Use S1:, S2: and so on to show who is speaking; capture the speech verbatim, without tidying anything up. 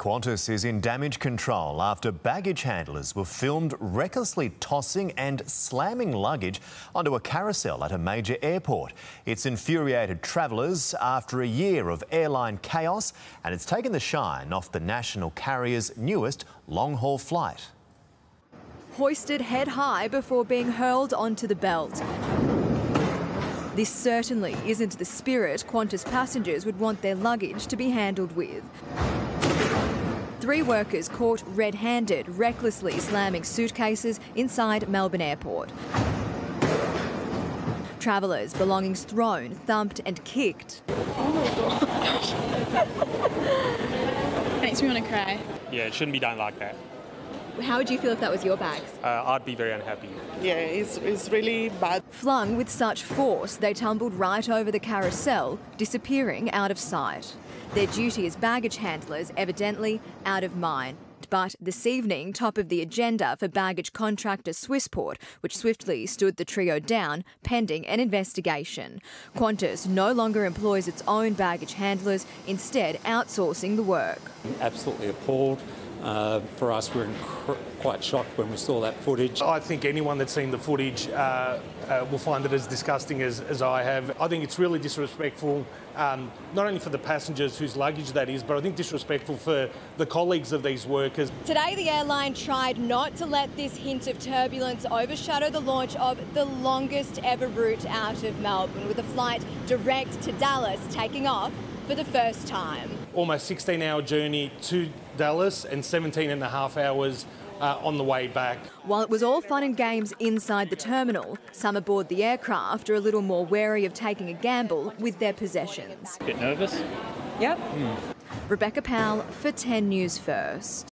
S1: Qantas is in damage control after baggage handlers were filmed recklessly tossing and slamming luggage onto a carousel at a major airport. It's infuriated travellers after a year of airline chaos, and it's taken the shine off the national carrier's newest long-haul flight.
S2: Hoisted head high before being hurled onto the belt. This certainly isn't the spirit Qantas passengers would want their luggage to be handled with. Three workers caught red-handed, recklessly slamming suitcases inside Melbourne Airport. Travellers' belongings thrown, thumped and kicked.
S3: Oh my gosh. Makes me want to cry.
S4: Yeah, it shouldn't be done like that.
S2: How would you feel if that was your bags?
S4: Uh, I'd be very unhappy.
S5: Yeah, it's, it's really bad.
S2: Flung with such force, they tumbled right over the carousel, disappearing out of sight. Their duty as baggage handlers evidently out of mind. But this evening, top of the agenda for baggage contractor Swissport, which swiftly stood the trio down, pending an investigation. Qantas no longer employs its own baggage handlers, instead outsourcing the work.
S6: Absolutely appalled. Uh, for us, we were quite shocked when we saw that footage.
S7: I think anyone that's seen the footage uh, uh, will find it as disgusting as, as I have. I think it's really disrespectful, um, not only for the passengers whose luggage that is, but I think disrespectful for the colleagues of these workers.
S2: Today, the airline tried not to let this hint of turbulence overshadow the launch of the longest ever route out of Melbourne, with a flight direct to Dallas taking off for the first time.
S7: Almost sixteen hour journey to Dallas and seventeen and a half hours uh, on the way back.
S2: While it was all fun and games inside the terminal, some aboard the aircraft are a little more wary of taking a gamble with their possessions.
S4: Bit nervous?
S2: Yep. Mm. Rebecca Powell for ten News First.